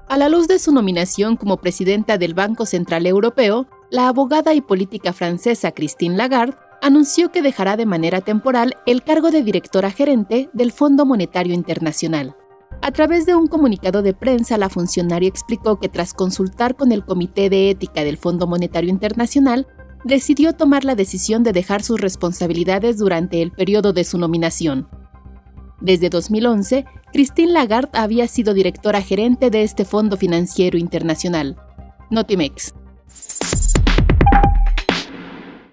A la luz de su nominación como presidenta del Banco Central Europeo, la abogada y política francesa Christine Lagarde anunció que dejará de manera temporal el cargo de directora gerente del Fondo Monetario Internacional. A través de un comunicado de prensa, la funcionaria explicó que tras consultar con el Comité de Ética del Fondo Monetario Internacional, decidió tomar la decisión de dejar sus responsabilidades durante el periodo de su nominación. Desde 2011, Christine Lagarde había sido directora gerente de este fondo financiero internacional. Notimex.